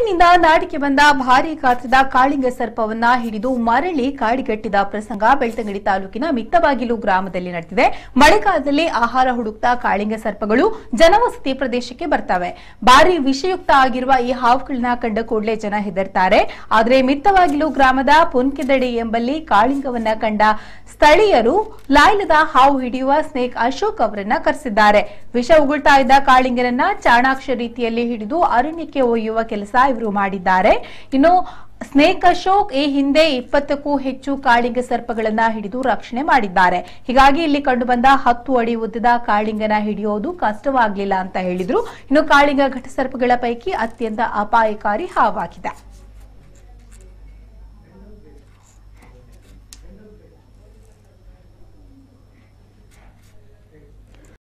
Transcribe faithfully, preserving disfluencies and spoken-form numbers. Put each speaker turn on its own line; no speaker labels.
ಕಾಡಿನಿಂದ ನಾಡಿಗೆ ಬಂದ ಭಾರೀ ಗಾತ್ರದ ಕಾಳಿಂಗ ಸರ್ಪವನ್ನ ಹಿಡಿದು ಮರಳಿ ಕಾಡಿಗಟ್ಟಿದ ಪ್ರಸಂಗ ಬೆಳ್ತಂಗಡಿ ತಾಲೂಕಿನ ಮಿತ್ತಬಾಗಿಲು ಗ್ರಾಮದಲ್ಲಿ ನಡೆದಿದೆ. ಮಳೆಗಾಲದಲ್ಲಿ ಆಹಾರ ಹುಡುಕ್ತಾ ಕಾಳಿಂಗ ಸರ್ಪಗಳು ಜನವಸತಿ ಪ್ರದೇಶಕ್ಕೆ ಬರ್ತವೆ. ಭಾರಿ ವಿಷಯುಕ್ತ ಆಗಿರುವ ಈ ಹಾವುಗಳನ್ನ ಕಂಡ ಕೂಡಲೇ ಜನ ಹೆದರ್ತಾರೆ. ಆದರೆ ಮಿತ್ತಬಾಗಿಲು ಗ್ರಾಮದ ಪುನ್ಕೆದಡಿ ಎಂಬಲ್ಲಿ ಕಾಳಿಂಗವನ್ನ ಕಂಡ ಸ್ಥಳೀಯರು ಲಾಯ್ಲದ ಹಾವು ಹಿಡಿಯುವ ಸ್ನೇಕ್ ಅಶೋಕ್ ಅವರನ್ನ ಕರೆಸಿದ್ದಾರೆ. ವಿಷ ಉಗುಳ್ತಾ ಇದ್ದ ಕಾಳಿಂಗನನ್ನ ಚಾಣಾಕ್ಷ ರೀತಿಯಲ್ಲಿ ಹಿಡಿದು ಅರಣ್ಯಕ್ಕೆ ಒಯ್ಯುವ ಕೆಲಸ ಇವರು ಮಾಡಿದ್ದಾರೆ. ಇನ್ನು ಸ್ನೇಕ್ ಅಶೋಕ್ ಈ ಹಿಂದೆ ಇಪ್ಪತ್ತಕ್ಕೂ ಹೆಚ್ಚು ಕಾಳಿಂಗ ಸರ್ಪಗಳನ್ನ ಹಿಡಿದು ರಕ್ಷಣೆ ಮಾಡಿದ್ದಾರೆ. ಹೀಗಾಗಿ ಇಲ್ಲಿ ಕಂಡುಬಂದ ಹತ್ತು ಅಡಿ ಉದ್ದದ ಕಾಳಿಂಗನ ಹಿಡಿಯೋದು ಕಷ್ಟವಾಗಲಿಲ್ಲ ಅಂತ ಹೇಳಿದ್ರು. ಇನ್ನು ಕಾಳಿಂಗ ಘಟಸರ್ಪಗಳ ಪೈಕಿ ಅತ್ಯಂತ ಅಪಾಯಕಾರಿ ಹಾವಾಗಿದೆ.